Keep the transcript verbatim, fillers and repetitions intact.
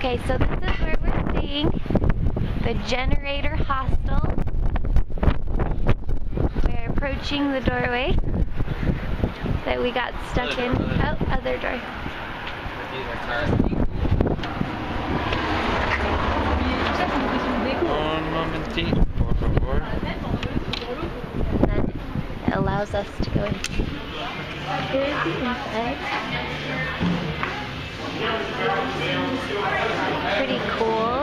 Okay, so this is where we're staying, the Generator Hostel. We're approaching the doorway that we got stuck in. Oh, other door. Un momentito, por favor. And then it allows us to go in. Here's the inside. Pretty cool.